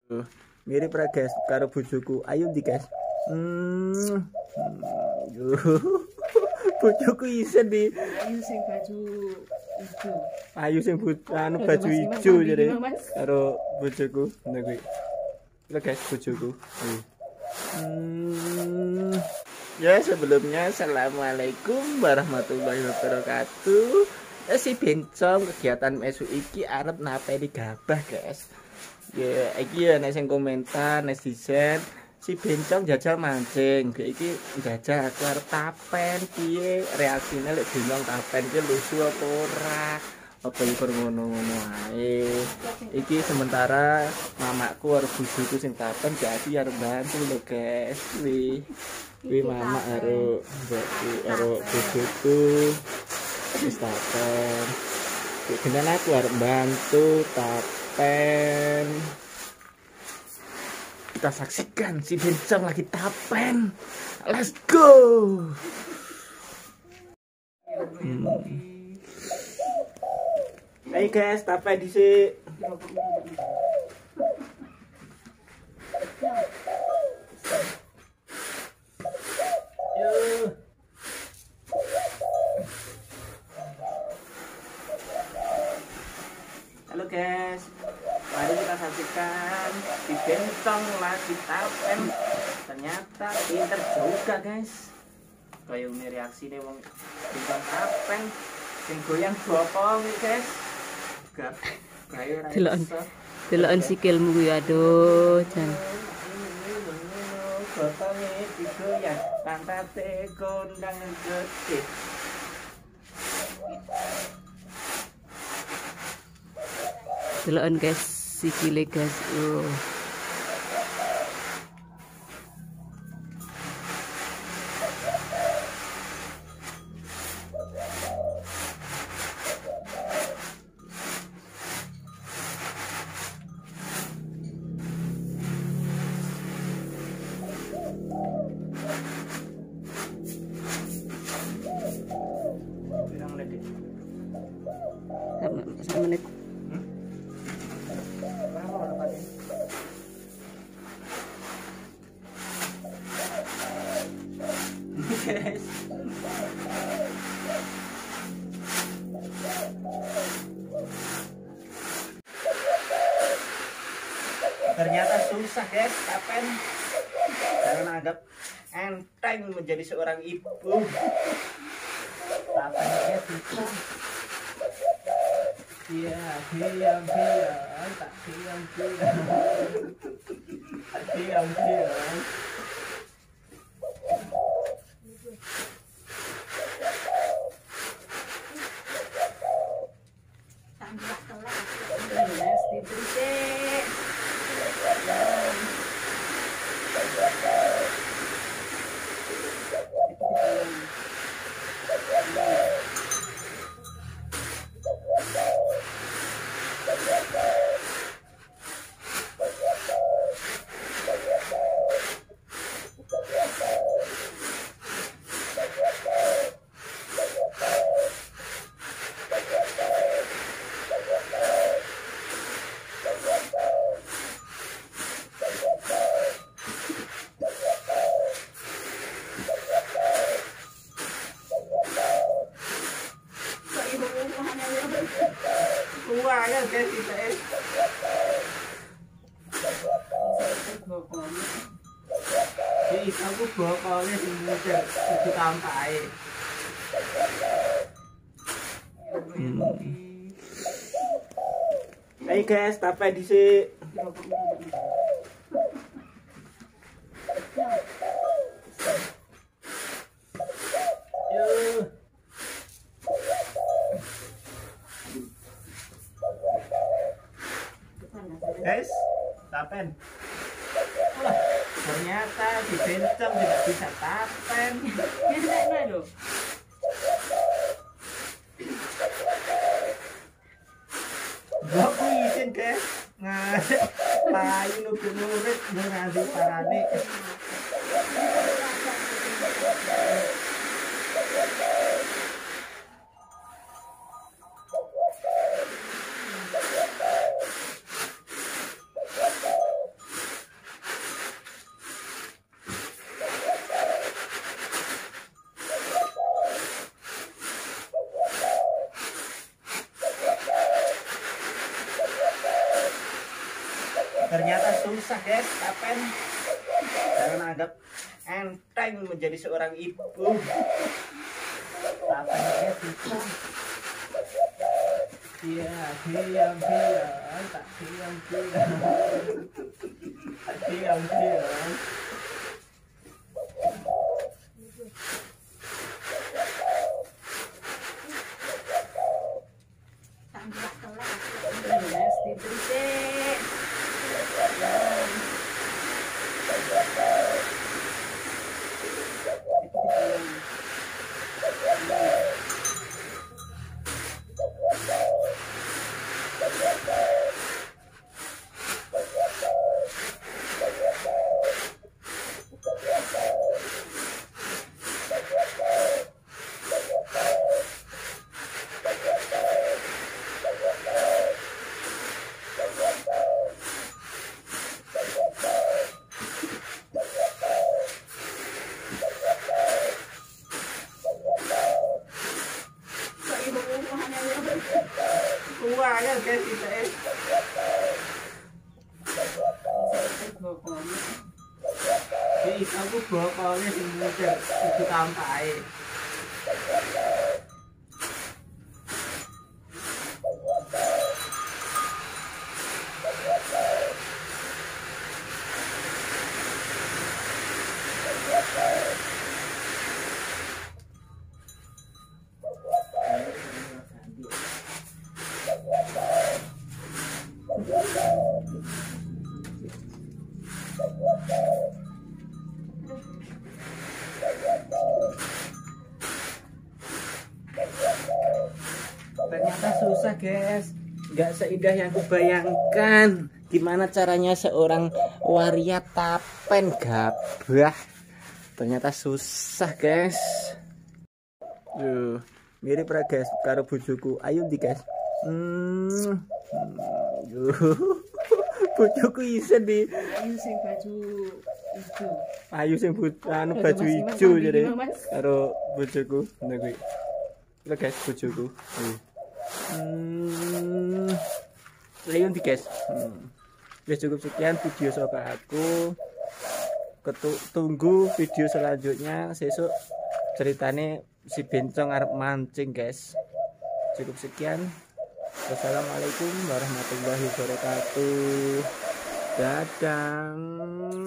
Mirip ra guys karo bojoku. Ayo ndi guys. Bojoku isen di. Ayu sing baju hijau. Ayu sing baju hijau jare karo bojoku. Ngono kuwi. Lho guys bojoku. Ya sebelumnya assalamualaikum warahmatullahi wabarakatuh. Si bencong kegiatan mesu iki arep napeni gabah guys. Ya iki ya nek sing komentar netizen si bencong jajal mancing. Iki jajal aku arep tapen piye reaksine lek bencong tapen ki lucu apa ora. Apa iku ngono-ngono ae. Iki sementara mamaku karo bojoku sing tapen jadi arep bantu lho guys. Wi mama karo mbokku karo bojoku wis tapen. Dengan aku arep bantu tapen. Kita saksikan si bencong lagi tapen. Let's go. Hai guys, tapen dhisik. Halo guys, mari kita saksikan si bencong lagi tapen. Ternyata pinter juga guys. Kayak ini reaksi nih wong bencong tapen, sing goyang bopong guys. Gak, kayak Deloken sikilmu kuwi aduh jan. Botonge digoyang, pantate kondang gede. Deloken guys sikile guys. Sak menit. Guys. Ternyata susah guys, tapen. Karena anggap enteng menjadi seorang ibu. Tapennya susah. Diam, tak diam. Diam. Wah ya guys kita aku bokolnya semuanya itu tampai. Hai guys, tapen dhisik. Guys, tapen. Wah, ternyata di bencong tidak bisa tapen. Bisa lho. Gak izin guys. Ngasih payu nurit ngasih parane. Ternyata susah guys, kapan? Jangan anggap enteng menjadi seorang ibu. Kapan guys susah? Iya, diam, tak diam. Tak diam. Kuah ya guys kita aku bokolnya semua itu tampai. Ternyata susah guys, nggak seindah yang kubayangkan. Gimana caranya seorang waria tapen gabah? Ternyata susah guys. Mirip ra guys karo bojoku. Ayo di guys. Bojoku isen di. Ayu sing baju ijo. Ayu sing baju ijo jare karo bojoku. Nah kuwi. Lho guys bojoku. Ayo di guys. Ya cukup sekian video saka aku. Tunggu video selanjutnya sesuk ceritane si bencong arep mancing guys. Cukup sekian. Wassalamualaikum warahmatullahi wabarakatuh. Dadah.